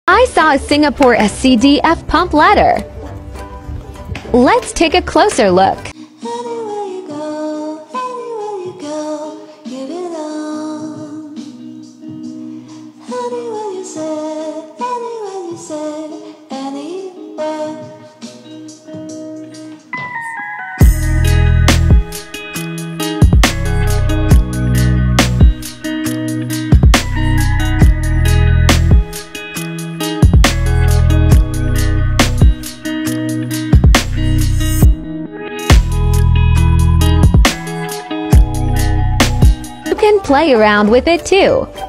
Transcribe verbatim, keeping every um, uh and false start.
I saw a Singapore S C D F pump ladder. Let's take a closer look. Anywhere you go, anywhere you go, give it on. Anywhere you say, anywhere you say, anywhere. You can play around with it too.